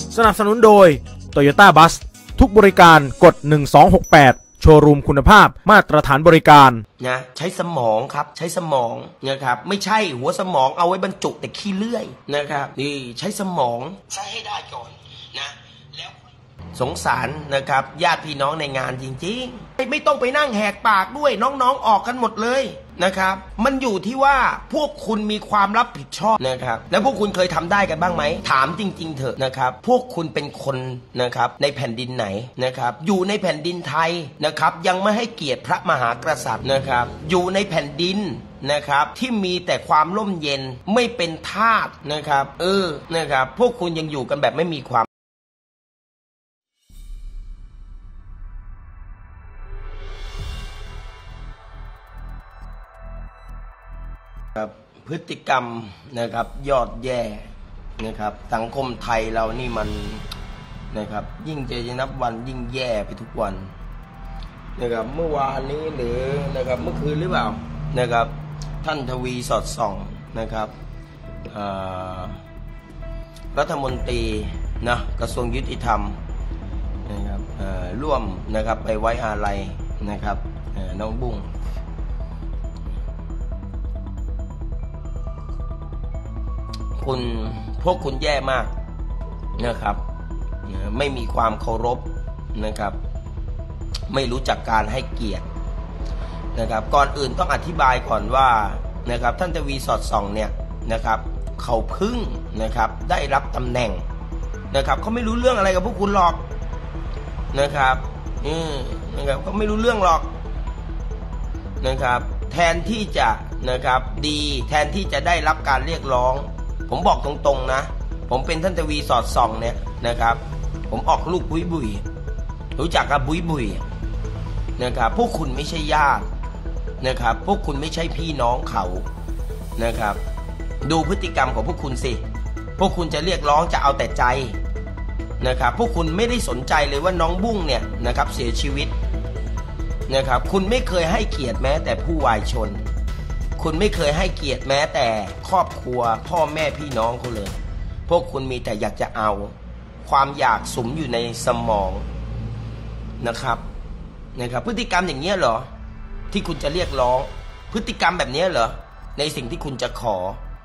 สนับสนุนโดย Toyota Bus ทุกบริการกด1268โชว์รูมคุณภาพมาตรฐานบริการนะใช้สมองครับใช้สมองนะครับไม่ใช่หัวสมองเอาไว้บรรจุแต่ขี้เลื่อยนะครับนี่ใช้สมองใช้ให้ได้ก่อนนะแล้วสงสารนะครับญาติพี่น้องในงานจริงๆไม่ต้องไปนั่งแหกปากด้วยน้องๆออกกันหมดเลยนะครับมันอยู่ที่ว่าพวกคุณมีความรับผิดชอบนะครับแล้วพวกคุณเคยทำได้กันบ้างไหมถามจริงๆเถอะนะครับพวกคุณเป็นคนนะครับในแผ่นดินไหนนะครับอยู่ในแผ่นดินไทยนะครับยังไม่ให้เกียรติพระมหากษัตริย์นะครับอยู่ในแผ่นดินนะครับที่มีแต่ความร่มเย็นไม่เป็นทาสนะครับนะครับพวกคุณยังอยู่กันแบบไม่มีความพฤติกรรมนะครับยอดแย่นะครับสังคมไทยเรานี่มันนะครับยิ่งจะนับวันยิ่งแย่ไปทุกวันนะครับเมื่อวานนี้หรือนะครับเมื่อคืนหรือเปล่านะครับท่านทวีสอดส่องนะครับรัฐมนตรีนะกระทรวงยุติธรรมนะครับร่วมนะครับไปไว้อาลัยนะครับน้องบุ้งพวกคุณแย่มากนะครับไม่มีความเคารพนะครับไม่รู้จักการให้เกียรตินะครับก่อนอื่นต้องอธิบายก่อนว่านะครับท่านทวีสอดส่องเนี่ยนะครับเขาเพิ่งนะครับได้รับตำแหน่งนะครับเขาไม่รู้เรื่องอะไรกับพวกคุณหรอกนะครับนะครับเขาไม่รู้เรื่องหรอกนะครับแทนที่จะนะครับดีแทนที่จะได้รับการเรียกร้องผมบอกตรงๆนะผมเป็นท่านทวีสอดส่องเนี่ยนะครับผมออกลูกบุยบุยรู้จักกับบุยบุยนะครับพวกคุณไม่ใช่ญาตินะครับพวกคุณไม่ใช่พี่น้องเขานะครับดูพฤติกรรมของพวกคุณสิพวกคุณจะเรียกร้องจะเอาแต่ใจนะครับพวกคุณไม่ได้สนใจเลยว่าน้องบุ้งเนี่ยนะครับเสียชีวิตนะครับคุณไม่เคยให้เกียรติแม้แต่ผู้วายชนคุณไม่เคยให้เกียรติแม้แต่ครอบครัวพ่อแม่พี่น้องเขาเลยพวกคุณมีแต่อยากจะเอาความอยากสุมอยู่ในสมองนะครับพฤติกรรมอย่างนี้เหรอที่คุณจะเรียกร้องพฤติกรรมแบบนี้เหรอในสิ่งที่คุณจะขอ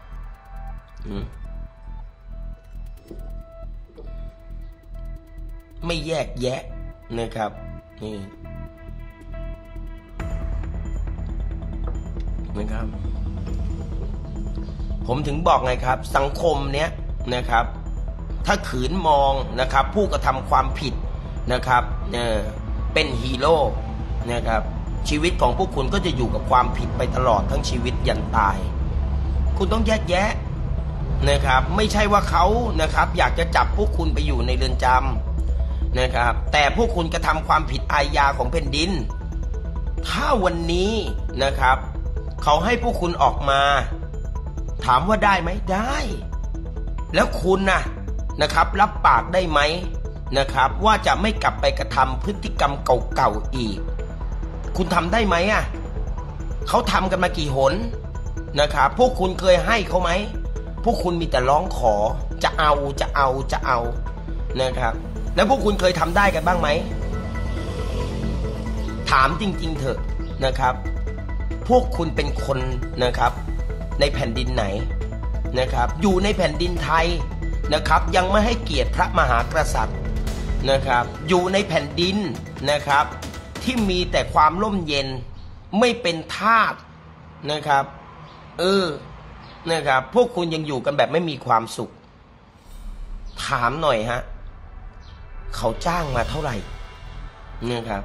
ไม่แยกแยะนะครับนี่นะครับผมถึงบอกไงครับสังคมเนี้ยนะครับถ้าขืนมองนะครับผู้กระทำความผิดนะครับเป็นฮีโร่นะครับชีวิตของพวกคุณก็จะอยู่กับความผิดไปตลอดทั้งชีวิตยันตายคุณต้องแยกแยะนะครับไม่ใช่ว่าเขานะครับอยากจะจับพวกคุณไปอยู่ในเรือนจำนะครับแต่พวกคุณกระทำความผิดอาญาของแผ่นดินถ้าวันนี้นะครับเขาให้พวกคุณออกมาถามว่าได้ไหมได้แล้วคุณนะครับรับปากได้ไหมนะครับว่าจะไม่กลับไปกระทำพฤติกรรมเก่าๆอีกคุณทำได้ไหมเขาทำกันมากี่หนนะครับพวกคุณเคยให้เขาไหมพวกคุณมีแต่ร้องขอจะเอานะครับแล้วพวกคุณเคยทำได้กันบ้างไหมถามจริงๆเถอะนะครับพวกคุณเป็นคนนะครับในแผ่นดินไหนนะครับอยู่ในแผ่นดินไทยนะครับยังไม่ให้เกียรติพระมหากษัตริย์นะครับอยู่ในแผ่นดินนะครับที่มีแต่ความร่มเย็นไม่เป็นทาสนะครับนะครับพวกคุณยังอยู่กันแบบไม่มีความสุขถามหน่อยฮะเขาจ้างมาเท่าไหร่นะครับ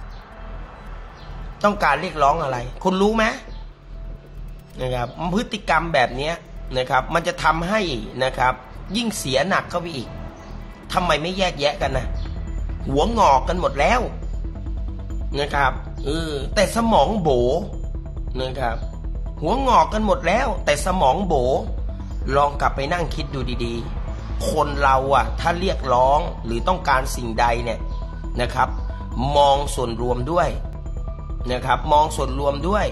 ต้องการเรียกร้องอะไรคุณรู้ไหมนะครับพฤติกรรมแบบนี้นะครับมันจะทำให้นะครับยิ่งเสียหนักเข้าไปอีกทำไมไม่แยกแยะกันนะหัวงอกกันหมดแล้วนะครับแต่สมองโบนะครับหัวงอกกันหมดแล้วแต่สมองโบลองกลับไปนั่งคิดดูดีๆคนเราถ้าเรียกร้องหรือต้องการสิ่งใดเนี่ยนะครับมองส่วนรวมด้วยนะครับมองส่วนรวมด้วย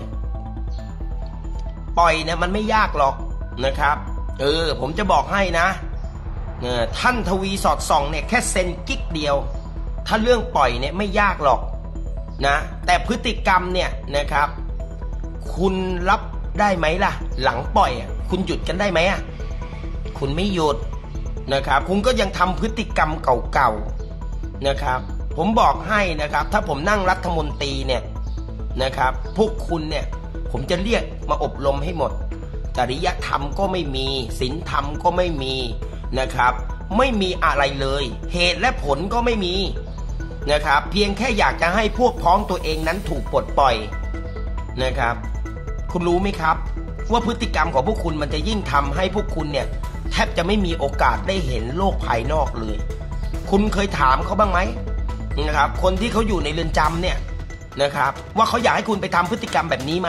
ปล่อยเนี่ยมันไม่ยากหรอกนะครับผมจะบอกให้นะท่านทวีสอดส่องเนี่ยแค่เซ็นกิ๊กเดียวถ้าเรื่องปล่อยเนี่ยไม่ยากหรอกนะแต่พฤติกรรมเนี่ยนะครับคุณรับได้ไหมล่ะหลังปล่อยคุณหยุดกันได้ไหมคุณไม่หยุดนะครับคุณก็ยังทำพฤติกรรมเก่าๆนะครับผมบอกให้นะครับถ้าผมนั่งรัฐมนตรีเนี่ยนะครับพวกคุณเนี่ยผมจะเรียกมาอบรมให้หมดจริยธรรมก็ไม่มีศีลธรรมก็ไม่มีนะครับไม่มีอะไรเลยเหตุและผลก็ไม่มีนะครับเพียงแค่อยากจะให้พวกพ้องตัวเองนั้นถูกปลดปล่อยนะครับคุณรู้ไหมครับว่าพฤติกรรมของพวกคุณมันจะยิ่งทำให้พวกคุณเนี่ยแทบจะไม่มีโอกาสได้เห็นโลกภายนอกเลยคุณเคยถามเขาบ้างไหมนะครับคนที่เขาอยู่ในเรือนจำเนี่ยนะครับว่าเขาอยากให้คุณไปทำพฤติกรรมแบบนี้ไหม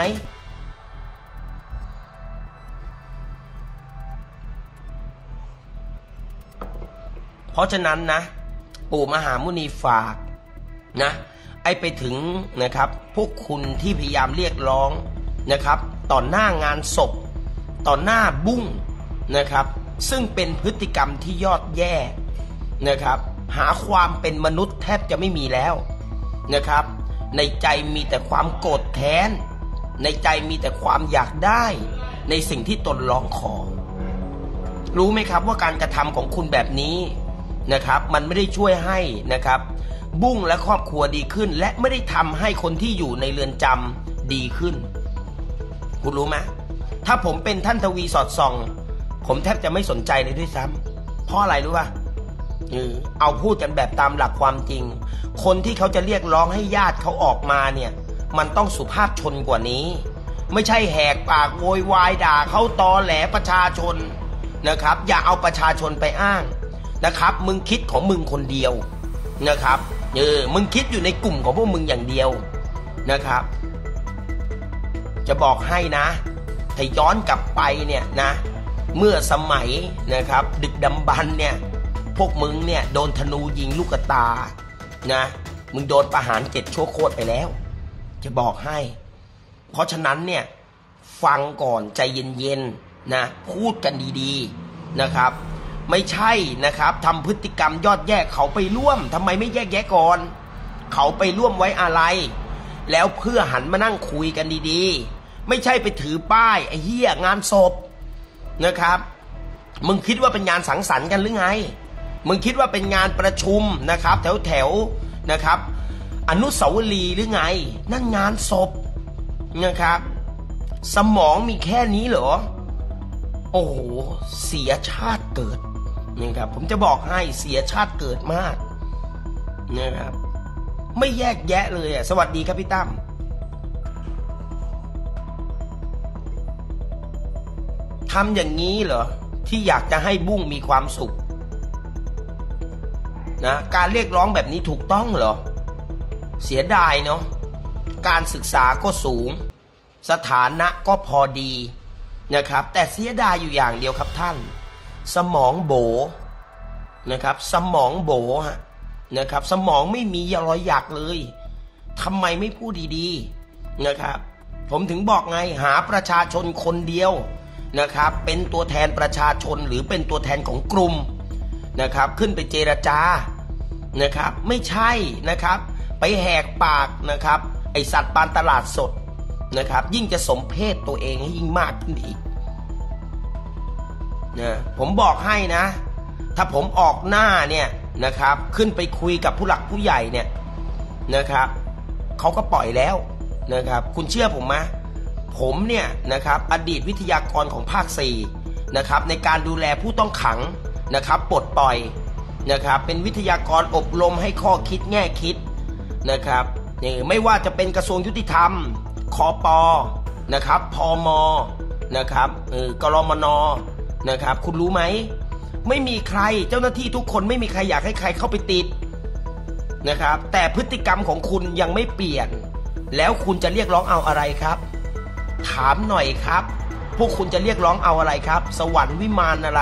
เพราะฉะนั้นนะปู่มหามุนีฝากนะไปถึงนะครับพวกคุณที่พยายามเรียกร้องนะครับต่อหน้างานศพต่อหน้าบุ้งนะครับซึ่งเป็นพฤติกรรมที่ยอดแย่นะครับหาความเป็นมนุษย์แทบจะไม่มีแล้วนะครับในใจมีแต่ความโกรธแค้นในใจมีแต่ความอยากได้ในสิ่งที่ตนร้องขอรู้ไหมครับว่าการกระทำของคุณแบบนี้นะครับมันไม่ได้ช่วยให้นะครับบุ้งและครอบครัวดีขึ้นและไม่ได้ทำให้คนที่อยู่ในเรือนจำดีขึ้นคุณรู้ไหมถ้าผมเป็นท่านทวีสอดส่องผมแทบจะไม่สนใจเลยด้วยซ้ำเพราะอะไรรู้ป่ะเอาพูดกันแบบตามหลักความจริงคนที่เขาจะเรียกร้องให้ญาติเขาออกมาเนี่ยมันต้องสุภาพชนกว่านี้ไม่ใช่แหกปากโวยวายด่าเขาตอแหลประชาชนนะครับอย่าเอาประชาชนไปอ้างนะครับมึงคิดของมึงคนเดียวนะครับมึงคิดอยู่ในกลุ่มของพวกมึงอย่างเดียวนะครับจะบอกให้นะถ้าย้อนกลับไปเนี่ยนะเมื่อสมัยนะครับดึกดำบรรพ์เนี่ยพวกมึงเนี่ยโดนธนูยิงลูกตานะมึงโดนประหาร7 ชั่วโคตรไปแล้วจะบอกให้เพราะฉะนั้นเนี่ยฟังก่อนใจเย็นๆนะพูดกันดีๆนะครับไม่ใช่นะครับทำพฤติกรรมยอดแย่เขาไปร่วมทำไมไม่แยกแยะก่อนเขาไปร่วมไว้อะไรแล้วเพื่อหันมานั่งคุยกันดีๆไม่ใช่ไปถือป้ายไอ้เหี้ยงานศพนะครับมึงคิดว่าเป็นงานสังสรรค์กันหรือไงมึงคิดว่าเป็นงานประชุมนะครับแถวนะครับอนุสาวรีย์หรือไงนั่นงานศพนะครับสมองมีแค่นี้เหรอโอ้โหเสียชาติเกิดนี่ครับผมจะบอกให้เสียชาติเกิดมากนะครับไม่แยกแยะเลยสวัสดีครับพี่ตั้มทำอย่างนี้เหรอที่อยากจะให้บุ้งมีความสุขนะการเรียกร้องแบบนี้ถูกต้องเหรอเสียดายเนาะการศึกษาก็สูงสถานะก็พอดีนะครับแต่เสียดายอยู่อย่างเดียวครับท่านสมองโบนะครับสมองโบฮะนะครับสมองไม่มีรอยหยักเลยทำไมไม่พูดดีๆนะครับผมถึงบอกไงหาประชาชนคนเดียวนะครับเป็นตัวแทนประชาชนหรือเป็นตัวแทนของกลุ่มนะครับขึ้นไปเจรจานะครับไม่ใช่นะครับไปแหกปากนะครับไอสัตว์ปานตลาดสดนะครับยิ่งจะสมเพศตัวเองให้ยิ่งมากขึ้นอีกนะผมบอกให้นะถ้าผมออกหน้าเนี่ยนะครับขึ้นไปคุยกับผู้หลักผู้ใหญ่เนี่ยนะครับเขาก็ปล่อยแล้วนะครับคุณเชื่อผมไหมผมเนี่ยนะครับอดีตวิทยากรของภาค4นะครับในการดูแลผู้ต้องขังนะครับปลดปล่อยนะครับเป็นวิทยากรอบรมให้ข้อคิดแง่คิดนะครับไม่ว่าจะเป็นกระทรวงยุติธรรมคป.นะครับพม.นะครับกรมน.นะครับคุณรู้ไหมไม่มีใครเจ้าหน้าที่ทุกคนไม่มีใครอยากให้ใครเข้าไปติดนะครับแต่พฤติกรรมของคุณยังไม่เปลี่ยนแล้วคุณจะเรียกร้องเอาอะไรครับถามหน่อยครับพวกคุณจะเรียกร้องเอาอะไรครับสวรรค์วิมานอะไร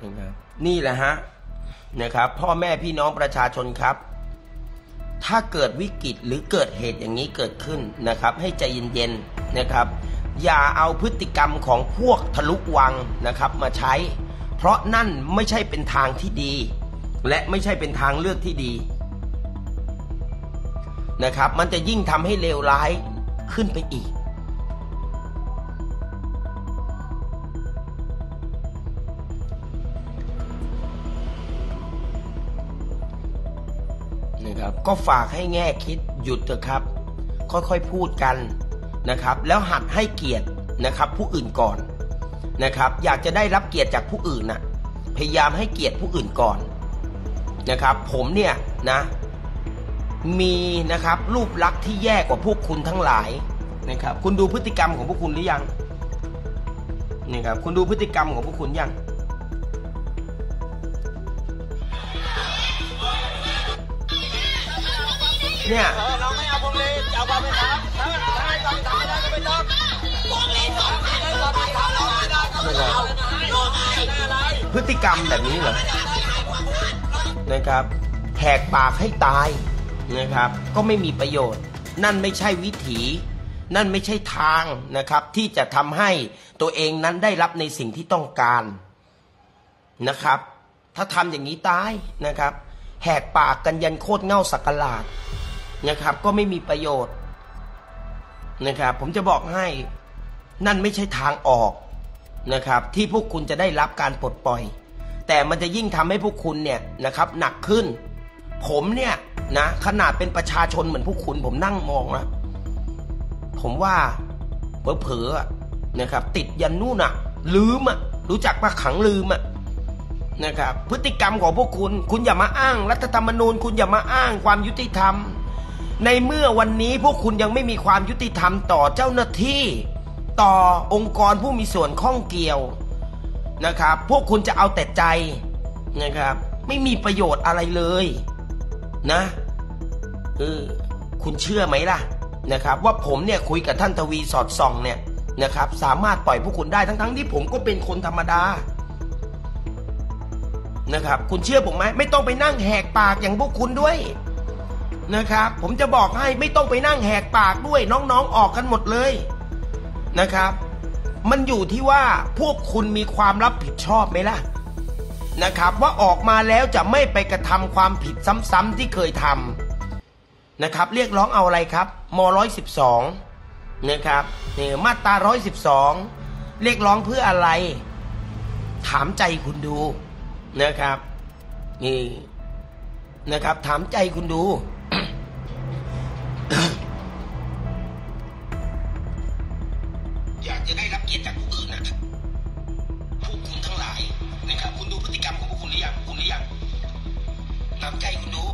นี่แหละฮะนะครับพ่อแม่พี่น้องประชาชนครับถ้าเกิดวิกฤตหรือเกิดเหตุอย่างนี้เกิดขึ้นนะครับให้ใจเย็นๆนะครับอย่าเอาพฤติกรรมของพวกทะลุวังนะครับมาใช้เพราะนั่นไม่ใช่เป็นทางที่ดีและไม่ใช่เป็นทางเลือกที่ดีนะครับมันจะยิ่งทำให้เลวร้ายขึ้นไปอีกนะครับก็ฝากให้แง่คิดหยุดเถอะครับค่อยๆพูดกันนะครับแล้วหัดให้เกียรตินะครับผู้อื่นก่อนนะครับอยากจะได้รับเกียรติจากผู้อื่นน่ะพยายามให้เกียรติผู้อื่นก่อนนะครับผมเนี่ยนะมีนะครับรูปลักษณ์ที่แย่กว่าพวกคุณทั้งหลายนะครับคุณดูพฤติกรรมของพวกคุณหรือยังนี่ครับคุณดูพฤติกรรมของพวกคุณยังเนี่ยเราไม่เอาพวงลีจะเอาความเป็นธรรมถ้าไม่ความเป็นธรรมไม่ได้ก็ไม่ต้องพวงลีสอนไม่ได้ความเป็นธรรมเราไม่ได้ก็ไม่เอาพฤติกรรมแบบนี้เหรอนะครับแหกปากให้ตายนะครับก็ไม่มีประโยชน์นั่นไม่ใช่วิถีนั่นไม่ใช่ทางนะครับที่จะทำให้ตัวเองนั้นได้รับในสิ่งที่ต้องการนะครับถ้าทำอย่างนี้ตายนะครับแหกปากกันยันโคตรเง่าสักหลาดนะครับก็ไม่มีประโยชน์นะครับผมจะบอกให้นั่นไม่ใช่ทางออกนะครับที่พวกคุณจะได้รับการปลดปล่อยแต่มันจะยิ่งทำให้พวกคุณเนี่ยนะครับหนักขึ้นผมเนี่ยนะขนาดเป็นประชาชนเหมือนพวกคุณผมนั่งมองนะผมว่าเผลอๆนะครับติดยันนู่นอ่ะลืมอ่ะรู้จักปะขังลืมอ่ะนะครับพฤติกรรมของพวกคุณอย่ามาอ้างรัฐธรรมนูญคุณอย่ามาอ้างความยุติธรรมในเมื่อวันนี้พวกคุณยังไม่มีความยุติธรรมต่อเจ้าหน้าที่ต่อองค์กรผู้มีส่วนข้องเกี่ยวนะครับพวกคุณจะเอาแต่ใจนะครับไม่มีประโยชน์อะไรเลยนะคุณเชื่อไหมล่ะนะครับว่าผมเนี่ยคุยกับท่านทวีสอดส่องเนี่ยนะครับสามารถปล่อยพวกคุณได้ทั้งที่ผมก็เป็นคนธรรมดานะครับคุณเชื่อผมไหมไม่ต้องไปนั่งแหกปากอย่างพวกคุณด้วยนะครับผมจะบอกให้ไม่ต้องไปนั่งแหกปากด้วยน้องๆออกกันหมดเลยนะครับมันอยู่ที่ว่าพวกคุณมีความรับผิดชอบไหมล่ะนะครับว่าออกมาแล้วจะไม่ไปกระทำความผิดซ้ำๆที่เคยทำนะครับเรียกร้องเอาอะไรครับม.112นะครับนี่มาตรา112เรียกร้องเพื่ออะไรถามใจคุณดูนะครับนี่นะครับถามใจคุณดู อยากจะได้รับเกียรติจากผู้อื่นนะพวกคุณทั้งหลายนะครับคุณดูพฤติกรรมของพวกคุณหรือยังถามใจคุณดู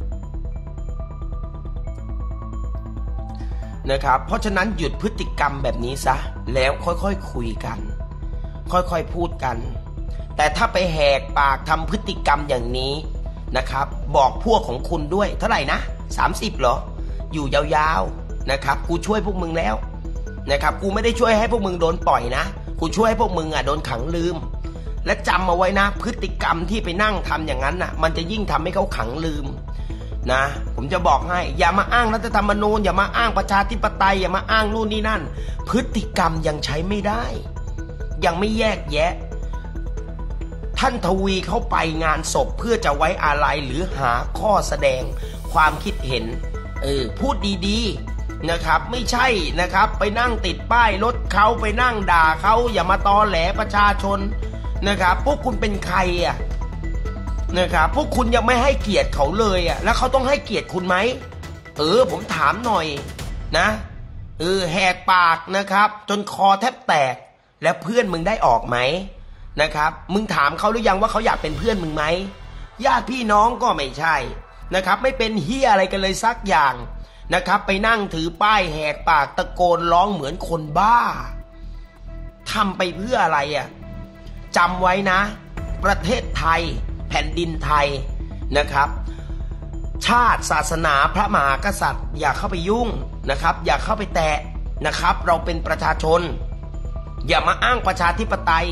นะครับเพราะฉะนั้นหยุดพฤติกรรมแบบนี้ซะแล้วค่อยๆคุยกันค่อยๆพูดกันแต่ถ้าไปแหกปากทำพฤติกรรมอย่างนี้นะครับบอกพวกของคุณด้วยเท่าไหร่นะ30เหรออยู่ยาวๆนะครับกูช่วยพวกมึงแล้วนะครับกูไม่ได้ช่วยให้พวกมึงโดนปล่อยนะกูช่วยให้พวกมึงโดนขังลืมและจำเอาไว้นะพฤติกรรมที่ไปนั่งทำอย่างนั้นน่ะมันจะยิ่งทำให้เขาขังลืมนะผมจะบอกให้อย่ามาอ้างรัฐธรรมนูญอย่ามาอ้างประชาธิปไตยอย่ามาอ้างนู่นนี่นั่นพฤติกรรมยังใช้ไม่ได้ยังไม่แยกแยะท่านทวีเข้าไปงานศพเพื่อจะไว้อาลัยหรือหาข้อแสดงความคิดเห็นพูดดีๆนะครับไม่ใช่นะครับไปนั่งติดป้ายรถเขาไปนั่งด่าเขาอย่ามาตอแหลประชาชนนะครับพวกคุณเป็นใครอ่ะนะครับพวกคุณยังไม่ให้เกียรติเขาเลยอ่ะแล้วเขาต้องให้เกียรติคุณไหมผมถามหน่อยนะแหกปากนะครับจนคอแทบแตกแล้วเพื่อนมึงได้ออกไหมนะครับมึงถามเขาหรือยังว่าเขาอยากเป็นเพื่อนมึงไหมญาติพี่น้องก็ไม่ใช่นะครับไม่เป็นเหี้ยอะไรกันเลยสักอย่างนะครับไปนั่งถือป้ายแหกปากตะโกนร้องเหมือนคนบ้าทำไปเพื่ออะไรอ่ะจำไว้นะประเทศไทยแผ่นดินไทยนะครับชาติศาสนาพระมหากษัตริย์อย่าเข้าไปยุ่งนะครับอย่าเข้าไปแตะนะครับเราเป็นประชาชนอย่ามาอ้างประชาธิปไตย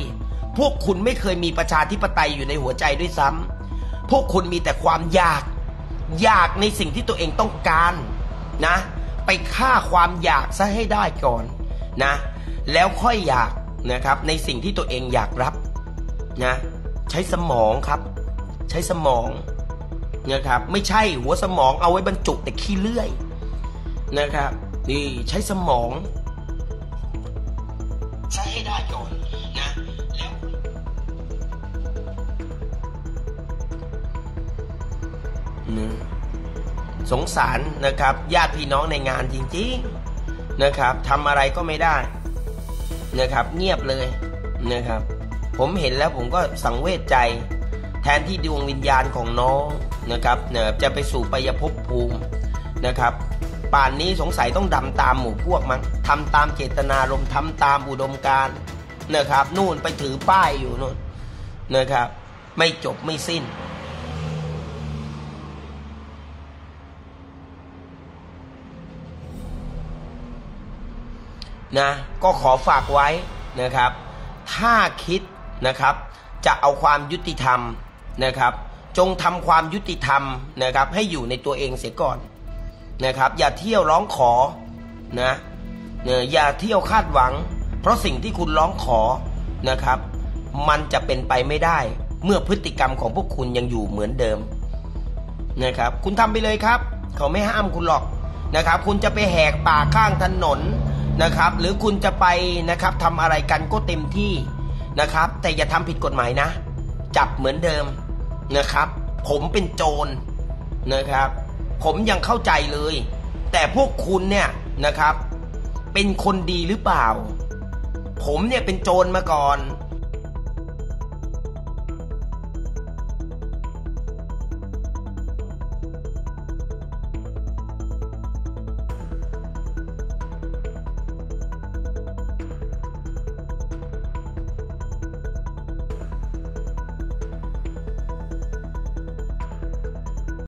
พวกคุณไม่เคยมีประชาธิปไตยอยู่ในหัวใจด้วยซ้ำพวกคุณมีแต่ความอยากในสิ่งที่ตัวเองต้องการนะไปฆ่าความอยากซะให้ได้ก่อนนะแล้วค่อยอยากนะครับในสิ่งที่ตัวเองอยากรับนะใช้สมองครับใช้สมองนะครับไม่ใช่หัวสมองเอาไว้บรรจุแต่ขี้เลื่อยนะครับนี่ใช้สมองใช้ให้ได้ก่อนนะแล้วสงสารนะครับญาติพี่น้องในงานจริงๆนะครับทำอะไรก็ไม่ได้นะครับเงียบเลยนะครับผมเห็นแล้วผมก็สังเวชใจแทนที่ดวงวิญญาณของน้องนะครับจะไปสู่ไปยภพภูมินะครับป่านนี้สงสัยต้องดำตามหมู่พวกมั้งทำตามเจตนารมณ์ทำตามอุดมการณ์นะครับนู่นไปถือป้ายอยู่นู่นนะครับไม่จบไม่สิ้นนะก็ขอฝากไว้นะครับถ้าคิดนะครับจะเอาความยุติธรรมนะครับจงทำความยุติธรรมนะครับให้อยู่ในตัวเองเสียก่อนนะครับอย่าเที่ยวร้องขอนะอย่าเที่ยวคาดหวังเพราะสิ่งที่คุณร้องขอนะครับมันจะเป็นไปไม่ได้เมื่อพฤติกรรมของพวกคุณยังอยู่เหมือนเดิมนะครับคุณทำไปเลยครับเขาไม่ห้ามคุณหรอกนะครับคุณจะไปแหกป่าข้างถนนนะครับหรือคุณจะไปนะครับทำอะไรกันก็เต็มที่นะครับแต่อย่าทำผิดกฎหมายนะจับเหมือนเดิมนะครับผมเป็นโจรนะครับผมยังเข้าใจเลยแต่พวกคุณเนี่ยนะครับเป็นคนดีหรือเปล่าผมเนี่ยเป็นโจรมาก่อน